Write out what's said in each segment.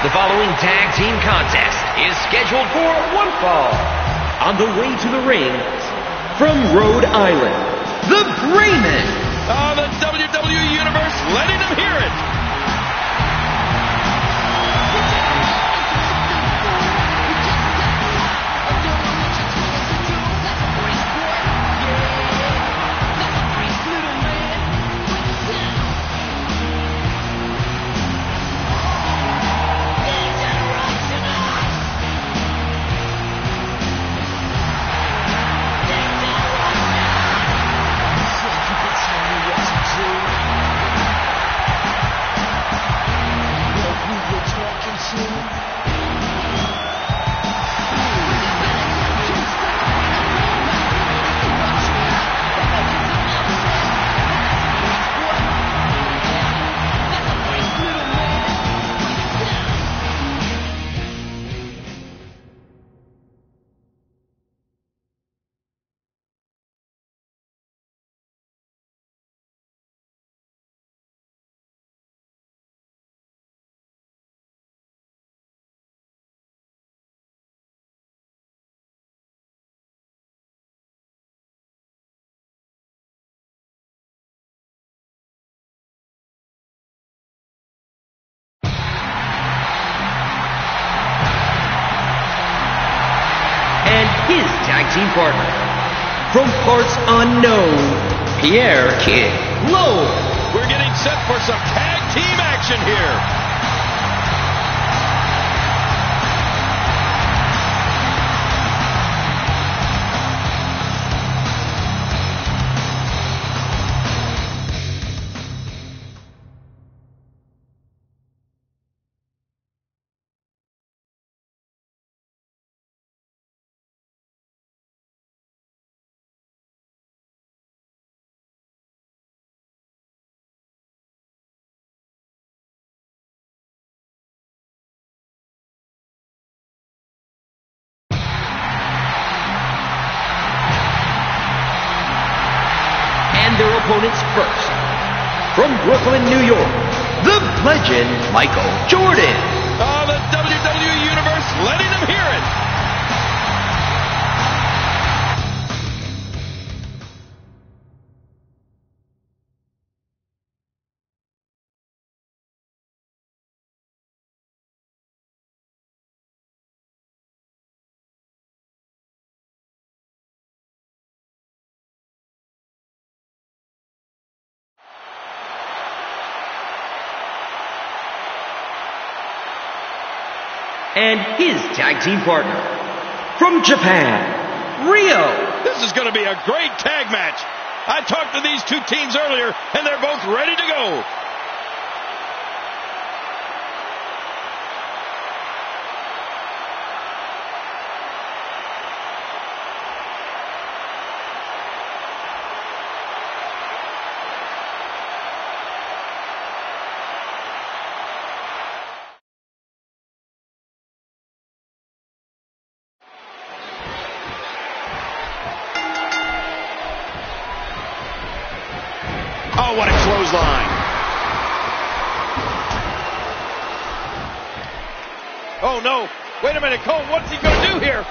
The following tag team contest is scheduled for one fall. On the way to the ring, from Rhode Island, the Braymen. The WWE Universe letting them hear it. His tag team partner, from parts unknown, Pierre Kid Lowe. We're getting set for some tag team action here. Their opponents first. From Brooklyn, New York, the legend Michael Jordan. The WWE Universe letting them hear it. And his tag team partner, from Japan, Rio. This is going to be a great tag match. I talked to these two teams earlier, and they're both ready to go. Oh, what a clothesline. Oh, no. Wait a minute, Cole. What's he going to do here?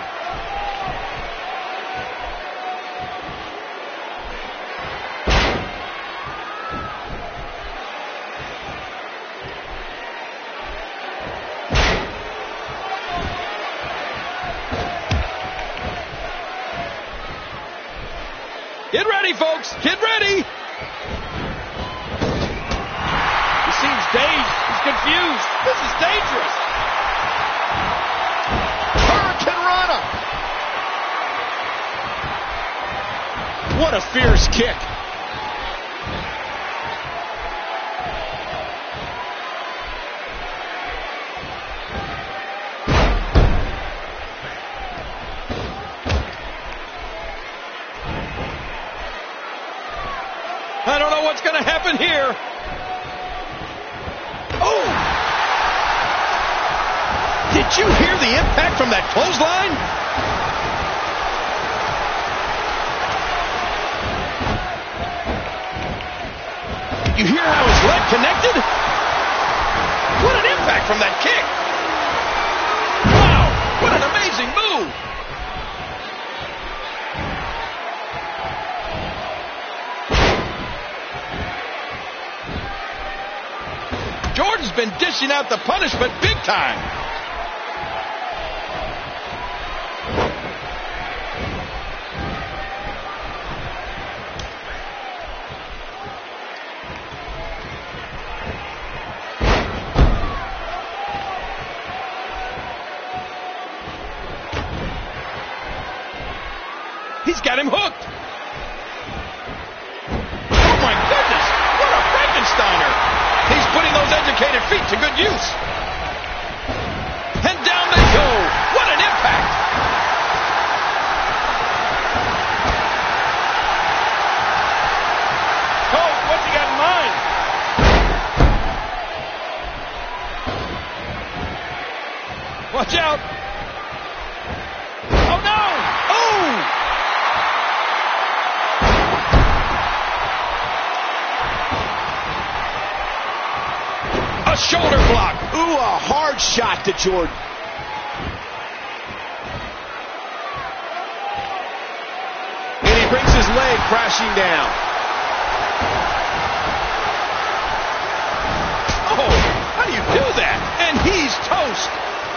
Get ready, folks. Get ready. Seems dazed. He's confused. This is dangerous. Hurricane Rana. What a fierce kick. I don't know what's going to happen here. Oh! Did you hear the impact from that clothesline? Did you hear how his leg connected? What an impact! impact from that kick. Wow, what an amazing move. Jordan's been dishing out the punishment big time. He's got him hooked. Oh my goodness, what a Frankensteiner. He's putting those educated feet to good use. And down they go. What an impact. Oh, what's he got in mind? Watch out. Oh no. Oh. Shoulder block. Ooh, a hard shot to Jordan. And he brings his leg crashing down. Oh, how do you do that? And he's toast.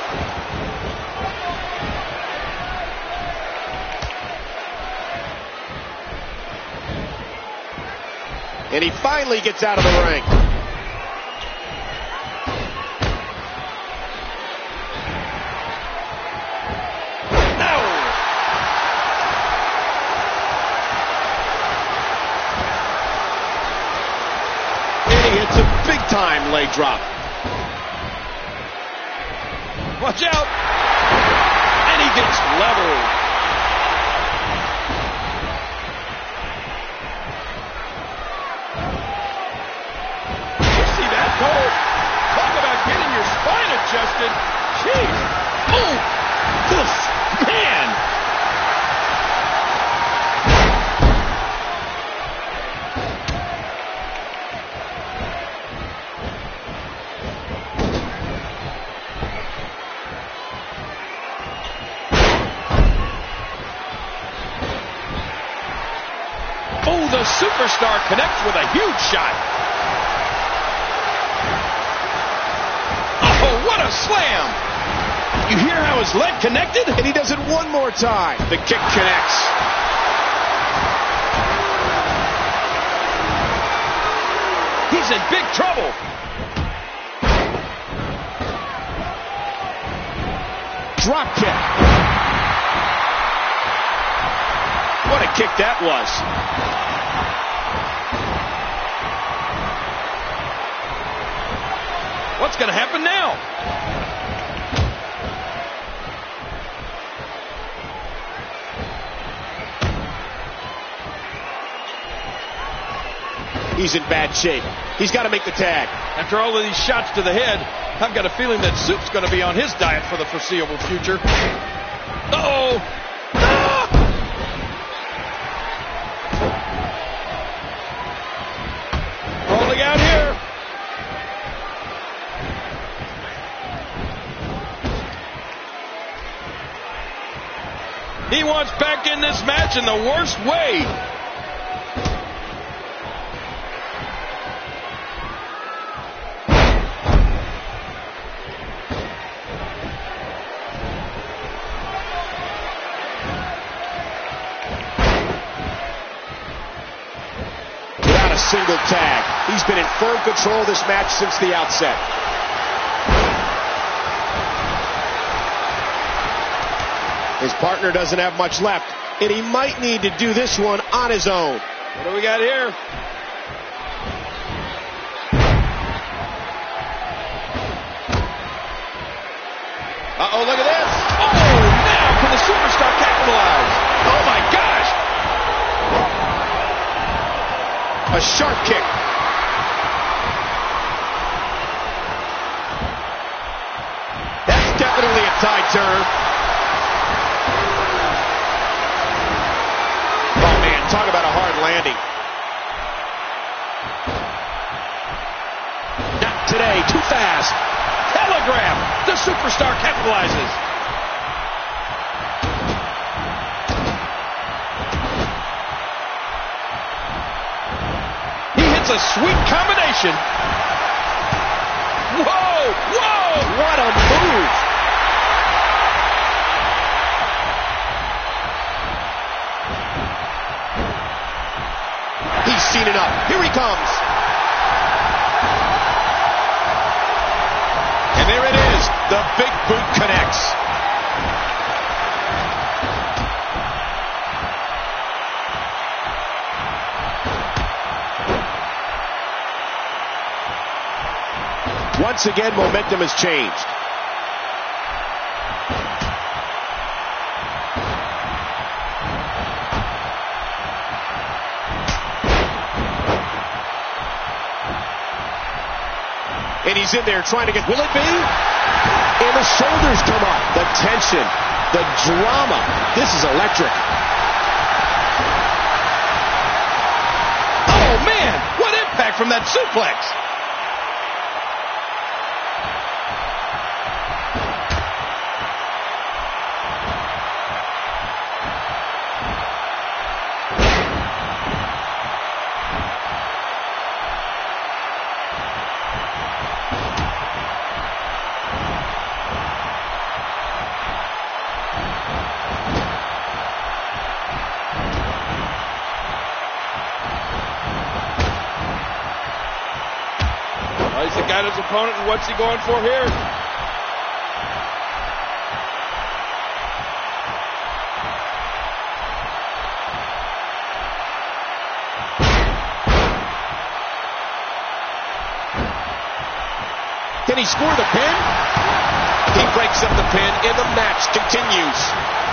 And he finally gets out of the ring. It's a big-time leg drop. Watch out. And he gets leveled. You see that? Oh, talk about getting your spine adjusted. Jeez. Oh, oof, man. Oh, the superstar connects with a huge shot. Oh, what a slam. You hear how his leg connected? And he does it one more time. The kick connects. He's in big trouble. Drop kick. What a kick that was. What's going to happen now? He's in bad shape. He's got to make the tag. After all of these shots to the head, I've got a feeling that Soup's going to be on his diet for the foreseeable future. Uh-oh. Ah! Rolling out here. He wants back in this match in the worst way. Without a single tag. He's been in firm control of this match since the outset. His partner doesn't have much left, and he might need to do this one on his own. What do we got here? Uh-oh, look at this. Oh, now can the superstar capitalize? Oh, my gosh. A sharp kick. That's definitely a tide turn. Oh, man, talk about a hard landing. Not today, too fast. the grab. The superstar capitalizes. He hits a sweet combination. Whoa! Whoa! What a move! He's seen enough. Here he comes. And there it is. The big boot connects. Once again, momentum has changed. And he's in there trying to get, will it be? And the shoulders come up. The tension, the drama. This is electric. Oh, man! What impact from that suplex! He's got his opponent, and what's he going for here? Can he score the pin? He breaks up the pin, and the match continues.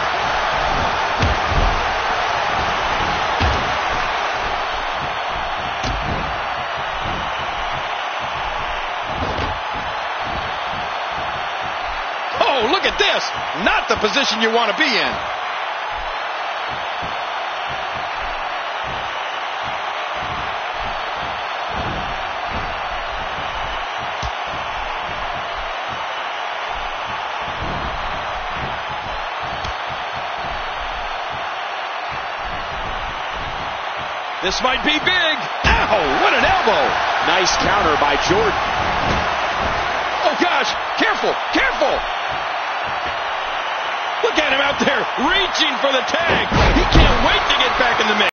Oh, look at this! Not the position you want to be in. This might be big. Ow, what an elbow. Nice counter by Jordan. Oh, gosh, careful, careful. Look at him out there reaching for the tag. He can't wait to get back in the mix.